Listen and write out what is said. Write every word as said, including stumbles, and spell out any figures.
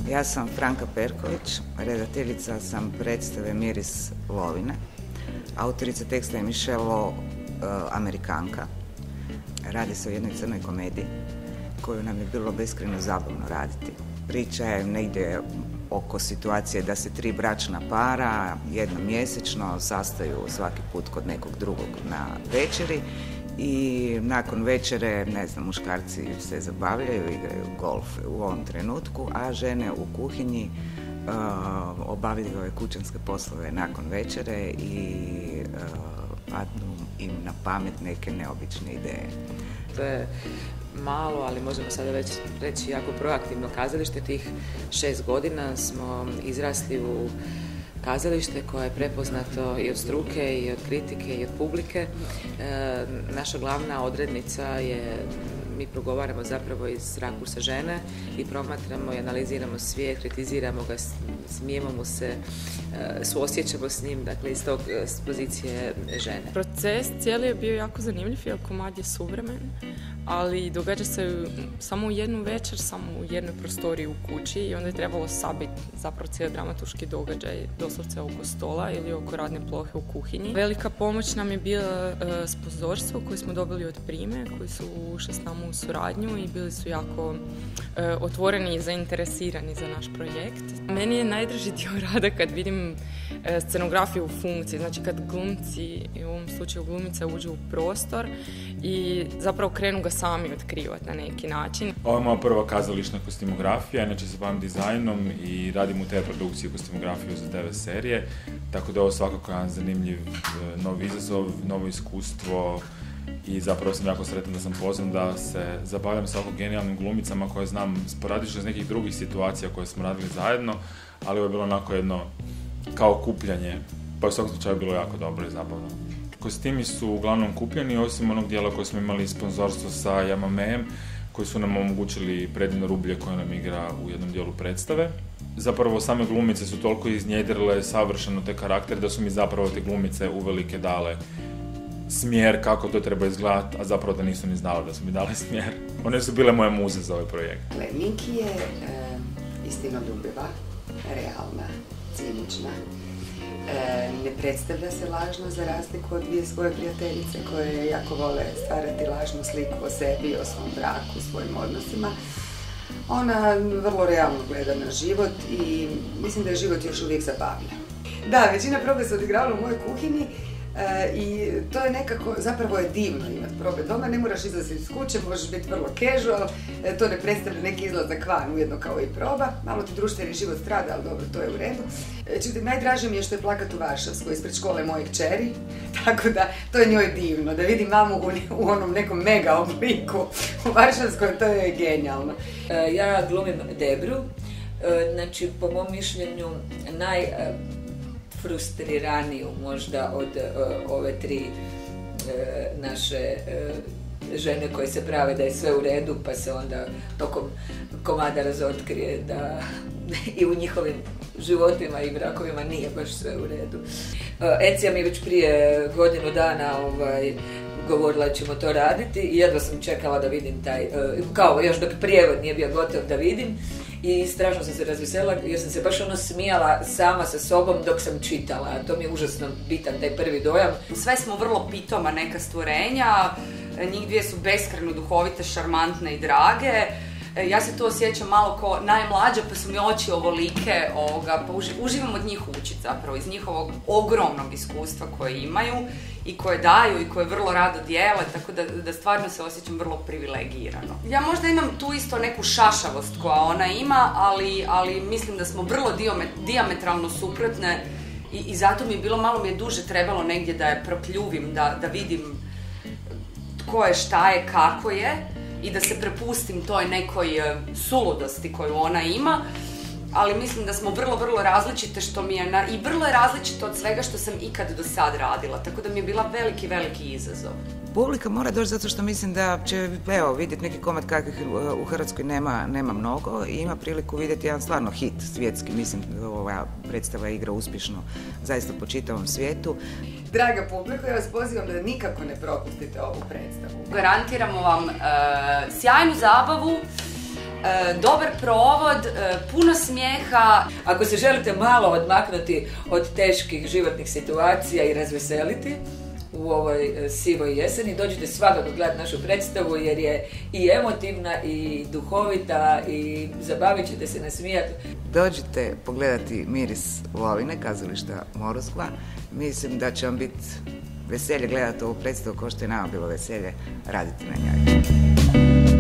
Ja sam Franka Perković, redateljica sam predstave Miris Lovine. Autorica teksta je Michelle Lo, Amerikanka. Radi se o jednoj crnoj komediji koju nam je bilo beskrajno zabavno raditi. Priča je negdje oko situacije da se tri bračna para jednom mjesečno sastaju svaki put kod nekog drugog na večeri i nakon večere, ne znam, muškarci se zabavljaju, igraju golf u ovom trenutku, a žene u kuhinji uh, obavljaju ove kućanske poslove nakon večere i uh, padnu im na pamet neke neobične ideje. To je malo, ali možemo sada već reći jako proaktivno kazalište. Tih šest godina smo izrasli u kazalište koje je prepoznato i od struke, i od kritike, i od publike. E, naša glavna odrednica je, mi progovaramo zapravo iz rakursa žene i promatramo i analiziramo svijet, kritiziramo ga, smijemo mu se, e, suosjećamo s njim, dakle iz tog s pozicije žene. Proces cijeli je bio jako zanimljiv jer komad je suvremen, ali događa se samo u jednu večer, samo u jednoj prostoriji u kući i onda je trebalo sabiti zapravo cijeli dramaturški događaj doslovce oko stola ili oko radne plohe u kuhinji. Velika pomoć nam je bila uh, sponzorstvo koje smo dobili od Prime, koji su ušli s nama u suradnju i bili su jako uh, otvoreni i zainteresirani za naš projekt. Meni je najdraži dio rada kad vidim uh, scenografiju u funkciji, znači kad glumci, u ovom slučaju glumice, uđu u prostor i zapravo krenu ga sami otkrivati na neki način. Ovo je moja prva kazališna kostimografija, inače se bavim dizajnom i radim u te produkciji kostimografiju za te ve serije, tako da je ovo svakako jedan zanimljiv novi izazov, novo iskustvo i zapravo sam jako sretan da sam pozvan da se zabavljam sa ovako genijalnim glumicama koje znam sporadično iz nekih drugih situacija koje smo radili zajedno, ali ovo je bilo onako jedno kao okupljanje, pa u svakom slučaju bilo jako dobro i zabavno. Kostimi su uglavnom kupljeni, osim onog dijela koje smo imali sponzorstvo sa Yamamejem, koji su nam omogućili predivno rublje koje nam igra u jednom dijelu predstave. Zapravo same glumice su toliko iznjedrile savršeno te karaktere da su mi zapravo te glumice uvelike dale smjer kako to treba izgledati, a zapravo da nisu ni znala da su mi dale smjer. One su bile moje muze za ovaj projekt. Minki je e, istinoljubiva, realna, cinična. E, ne predstavlja se lažno za razliku od dvije svoje prijateljice koje jako vole stvarati lažnu sliku o sebi, o svom braku, svojim odnosima. Ona vrlo realno gleda na život i mislim da je život još uvijek zabavlja. Da, većina probe se odigravala u mojoj kuhinji e, i to je nekako, zapravo je divno imati probe doma, ne moraš izlaziti iz kuće, možeš biti vrlo casual, e, to ne predstavlja neki izlazak van, ujedno kao i proba, malo ti društveni život strada, ali dobro, to je u redu. E, čutim, najdraže mi je što je plakat u Varšavskoj ispred škole moje kćeri, tako da to je njoj divno, da vidim mamu u, u onom nekom mega obliku u Varšavskoj, to je genijalno. E, ja glumim Debru, e, znači po mom mišljenju naj... E, frustriraniju možda od uh, ove tri uh, naše uh, žene koje se prave da je sve u redu, pa se onda tokom komada razotkrije da i u njihovim životima i brakovima nije baš sve u redu. Uh, Ecija mi već prije godinu dana ovaj, govorila ćemo to raditi i jedva sam čekala da vidim taj, uh, kao još dok prijevod nije bio gotov da vidim. I strašno sam se razveselila jer sam se baš ono smijala sama sa sobom dok sam čitala. To mi je užasno bitan taj prvi dojam. Sve smo vrlo pitoma neka stvorenja, njih dvije su beskrajno duhovite, šarmantne i drage. Ja se tu osjećam malo kao najmlađa, pa su mi oči ovolike, ovoga, pa uživam od njih učiti zapravo, iz njihovog ogromnog iskustva koje imaju i koje daju i koje vrlo rado dijele, tako da, da stvarno se osjećam vrlo privilegirano. Ja možda imam tu isto neku šašavost koja ona ima, ali, ali mislim da smo vrlo dijametralno suprotne i, i zato mi je bilo, malo mi je duže trebalo negdje da je propljuvim, da, da vidim tko je, šta je, kako je, i da se prepustim toj nekoj suludosti koju ona ima, ali mislim da smo vrlo, vrlo različite, što mi je na... i vrlo je različito od svega što sam ikad do sad radila, tako da mi je bila veliki, veliki izazov. Publika mora doći zato što mislim da će, evo, vidjeti neki komad kakvih u Hrvatskoj nema, nema mnogo i ima priliku vidjeti jedan stvarno hit svjetski, mislim da ova predstava igra uspješno zaista po čitavom svijetu. Draga publiko, ja vas pozivam da nikako ne propustite ovu predstavu. Garantiramo vam e, sjajnu zabavu, e, dobar provod, e, puno smijeha. Ako se želite malo odmaknuti od teških životnih situacija i razveseliti u ovoj sivoj jeseni, dođite svakako gledati našu predstavu jer je i emotivna i duhovita i zabavit ćete se nasmijati. Dođite pogledati Miris Lovine, kazališta Moruskva. Mislim da će vam biti veselje gledati ovu predstavu kao što je nama bilo veselje raditi na njoj.